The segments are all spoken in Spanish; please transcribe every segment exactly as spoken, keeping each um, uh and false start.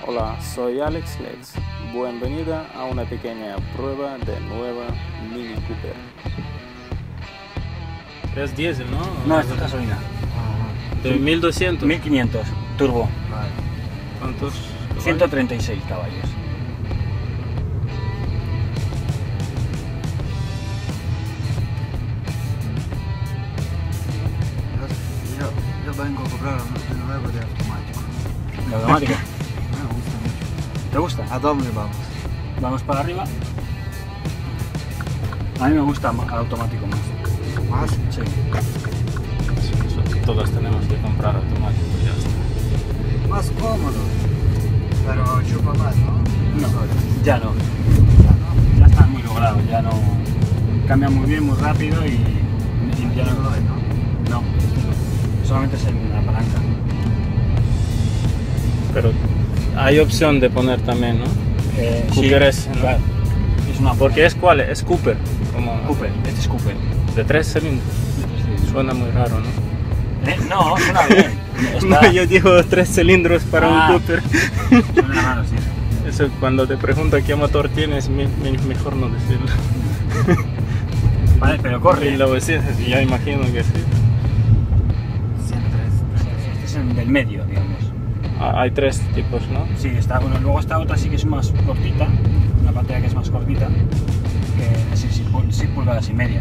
Hola, soy Alex Lex. Bienvenida a una pequeña prueba de nueva Mini Cooper. Es diésel, ¿no? No, esto es gasolina. ¿De mil doscientos? mil quinientos, turbo. Vale. ¿Cuántos? ciento treinta y seis caballos. Yo, yo vengo a comprar uno nuevo de automático. ¿De automático? Me gusta mucho. ¿Te gusta? ¿A dónde vamos? Vamos para arriba. A mí me gusta el automático más. ¿Más? Sí. Todos tenemos que comprar automático, ya está. Más cómodo. Pero chupa más, ¿no? No, Solo. ya no. Ya no. Ya está muy logrado, ya no. Cambia muy bien, muy rápido y, y ya no. ¿no? No, solamente es en la palanca. Pero hay opción de poner también, ¿no? Eh, Cooper sí, S, ¿no? claro. Es una Porque es cuál, es Cooper. Como Cooper, este es Cooper. de tres cilindros. Suena muy raro, ¿no? ¿Eh? No, suena bien. Está... No, yo digo tres cilindros para Ah. un Cooper. Suena raro, sí. Eso cuando te pregunto qué motor tienes, me- me- mejor no decirlo. Vale, pero corre. Y lo decís, y ya imagino que sí. Siempre es. Este es el del medio, digamos. Ah, hay tres tipos, ¿no? Sí, está, bueno, luego está otra sí que es más cortita, una pantalla que es más cortita, que es seis pulgadas y media.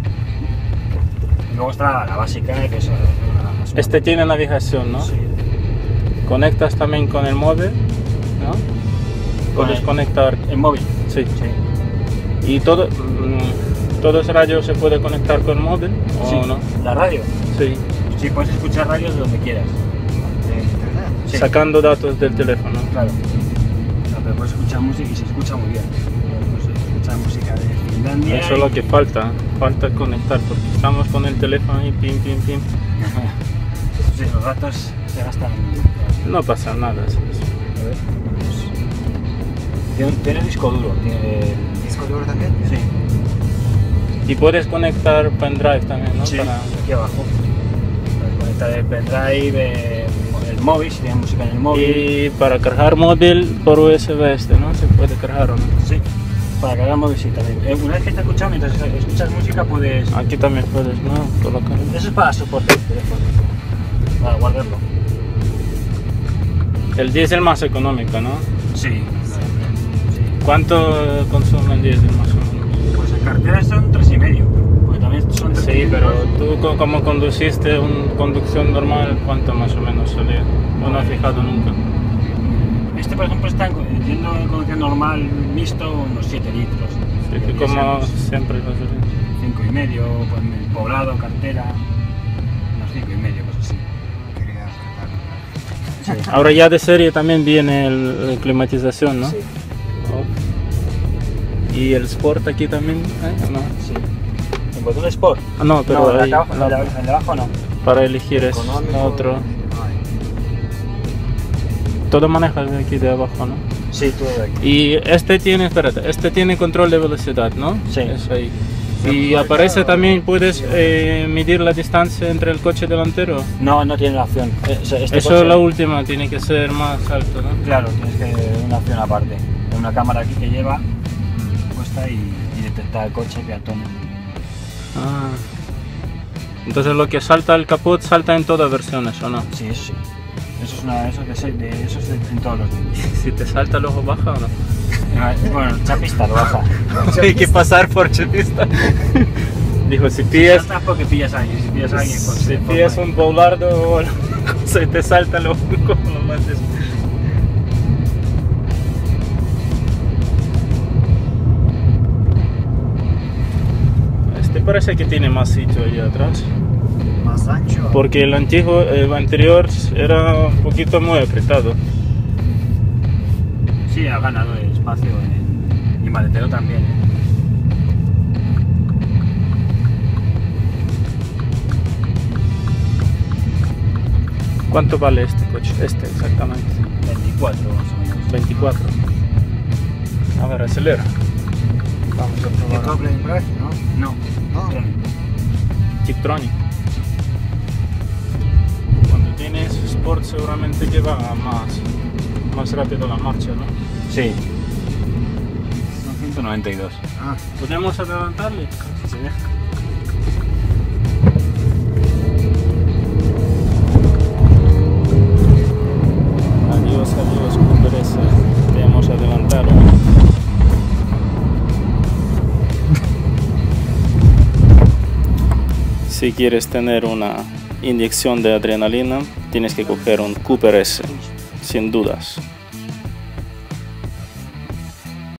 Y luego está la básica, que es una más Este tiene navegación, ¿no? Sí. Conectas también con el móvil, ¿no? Con Puedes el- conectar, ¿En móvil? sí. Sí. Y todo, mm, todos los radios se puede conectar con el móvil, ¿o Sí. no? ¿La radio? Sí. Sí, puedes escuchar radios de donde quieras. De internet. Sí. Sacando datos del teléfono. Claro. No, pero puedes escuchar música y se escucha muy bien. Puedes escuchar música de Finlandia. Eso es lo que falta, falta conectar, porque estamos con el teléfono y pim, pim, pim. Sí, los datos se gastan. No pasa nada. sí, sí. A ver. Tiene, tiene disco duro, tiene. ¿Disco duro también? Sí, Y puedes conectar pendrive también, ¿no? sí, Para- aquí abajo. Puedes conectar el pendrive, eh, el móvil, si tienes música en el móvil. Y para cargar móvil por U S B este, ¿no? Se puede cargar o no. Sí, para cargar móvil sí también. Eh, una vez que estás escuchando, mientras escuchas música puedes. Aquí también puedes, ¿no? Colocar. Eso es para soporte el teléfono, para guardarlo. El diésel más económico, ¿no? Sí, sí. ¿Cuánto consume el diésel más o menos? Pues en cartera son tres y medio, porque también son tres Sí, pero cilindros. tú co- como conduciste una conducción normal, ¿cuánto más o menos salía? No me he fijado nunca. Este, por ejemplo, está en- yendo en conducción normal, mixto, unos siete litros. Sí, que como siempre gasolina. cinco y medio, pues, en el poblado, cartera, unos cinco y medio, cosas así. Quería apretarlo. Sí. Ahora ya de serie también viene el, la climatización, ¿no? Sí, Oh. ¿Y el Sport aquí también? ¿eh? ¿No? sí. ¿En botón Sport? Ah, no, pero no, ahí, el de abajo, no, el de- el de abajo no. para elegir es Económico. otro. Ay. Todo manejas de aquí de abajo, ¿no? Sí, todo de aquí. Y este tiene, espérate, este tiene control de velocidad, ¿no? Sí. Es ahí. Sí, Y pues, aparece claro, también, puedes sí. eh, medir la distancia entre el coche delantero. No, no tiene la opción. Eh, o sea, este Eso coche- es la última, tiene que ser más alto, ¿no? Claro, tienes que una opción aparte. Hay una cámara aquí que lleva puesta y, y detecta el coche, peatones. Ah. Entonces lo que salta el capot salta en todas versiones, ¿o no? Sí, eso sí. Eso es, una, eso de, se- de, eso es de- en todos los vídeos. Si te salta el ojo baja o no. Bueno, el chapista lo baja. Hay que pasar por chapista. Dijo, si Si pillas, saltas porque pillas a alguien, si pillas a alguien, pues, si se pillas forma. un boulardo o algo cosa y te salta el ojo, como lo mates. Este parece que tiene más sitio ahí atrás. Más ancho. Porque el antiguo, el anterior era un poquito muy apretado. Sí, ha ganado el espacio en, y maletero también. ¿eh? ¿Cuánto vale este coche? Este exactamente. veinticuatro más o menos. veinticuatro. A ver, acelera. Vamos a De probar. doble embrague, ¿no? No, No. electrónico. Tiptronic. Cuando tienes Sport seguramente lleva más, más más rápido la marcha, ¿no? Sí. Son ciento noventa y dos. Ah, ¿Podemos adelantarle? Sí. Adiós, adiós, Cooper S. Te hemos adelantado. Si quieres tener una inyección de adrenalina, tienes que coger un Cooper S, sin dudas.